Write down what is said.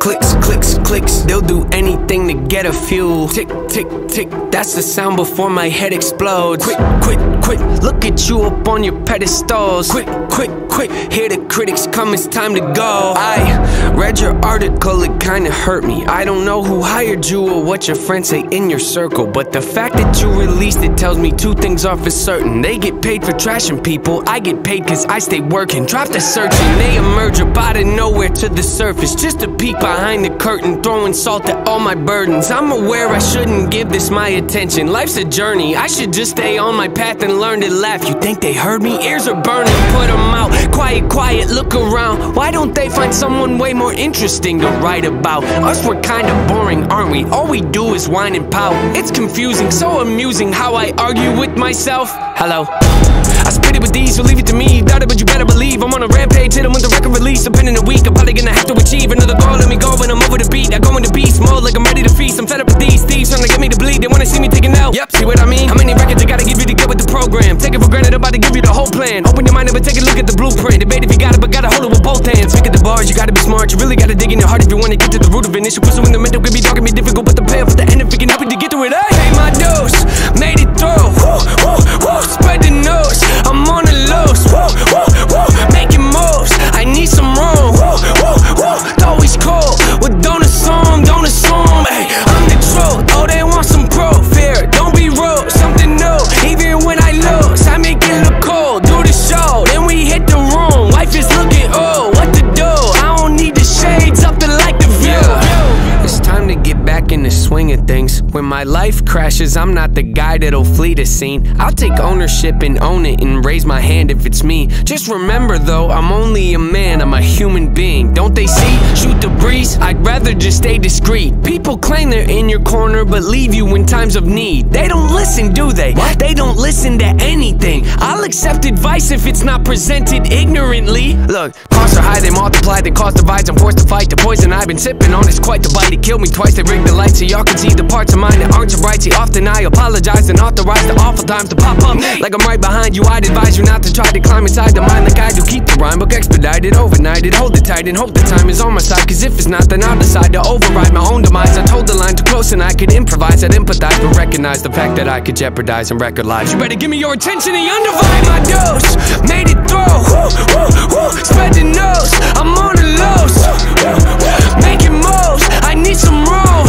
Clicks, clicks, clicks, they'll do anything to get a few. Tick, tick, tick, that's the sound before my head explodes. Quick, quick, quick, look at you up on your pedestals. Quick, quick, quick, hear the critics come, it's time to go. I read your article, it kinda hurt me. I don't know who hired you or what your friends say in your circle, but the fact that you released it tells me two things are for certain. They get paid for trashing people, I get paid cause I stay working. Drop the searching, they emerge up out of nowhere to the surface, just to peek behind the curtain, throwing salt at all my burdens. I'm aware I shouldn't give this my attention. Life's a journey, I should just stay on my path and learn to laugh. You think they heard me? Ears are burning, put them out. Quiet, quiet, look around. Why don't they find someone way more interesting to write about? Us, we're kinda boring, aren't we? All we do is whine and pout. It's confusing, so amusing how I argue with myself. Hello. I spit it with these, so leave it to me. Doubt it, but you better believe I'm on a rampage, hit 'em with the record release. I've been in a week, I'm probably gonna have to achieve another goal. Let me go when I'm over the beat. I go into beast mode like I'm ready to feast. I'm fed up with these thieves trying to get me to bleed. They wanna see me taking out. Yep, see what I mean? How many records I gotta give you to get with the program? Take it for granted, I'm about to give you the whole plan. Open your mind up and take a look at the blueprint. Debate if you got it, but gotta hold it with both hands. Pick at the bars, you gotta be smart. You really gotta dig in your heart if you wanna get to the root of it. Issue pursue in the middle could be dark and be difficult, but the payoff at the end if it can help you to get through it. I paid my dose, made it through. Woo, woo, woo, spread the news. I'm on the loose, woo, woo, woo, making moves. I need some room, woo, woo, woo. Always cold, well don't assume, don't assume. Hey, I'm the truth. Oh, they want some proof here. Don't be rude, something new. Even when I lose, I make it look cool. Do the show, then we hit the room. Wife is looking, oh, what to do? I don't need the shades up to like the view. It's time to get back in the swing of things. When my life crashes, I'm not the guy that'll flee the scene. I'll take ownership and own it and raise my hand if it's me. Just remember though, I'm only a man, I'm a human being. Don't they see? Shoot the breeze, I'd rather just stay discreet. People claim they're in your corner but leave you in times of need. They don't listen, do they? What? They don't listen to anything. I'll accept advice if it's not presented ignorantly. Look, costs are high, they multiply, they cause divides. I'm forced to fight the poison I've been sipping on. It's quite the bite, it killed me twice. They rigged the lights so y'all can see the parts of mine that aren't so bright. See, often I apologize and authorize the awful times to pop up. Like I'm right behind you, I'd advise you not to try to climb inside the mind like I do. Keep the rhyme book expedited, overnighted, hold it tight and hope the time is on my side. Cause if it's not, then I'll decide to override my own demise. I told the line too close and I could improvise. I'd empathize but recognize the fact that I could jeopardize and record lives. You better give me your attention and undivided. My dose, made it through. Woo, woo, woo, spread the news. I'm on the loose, making moves. I need some room.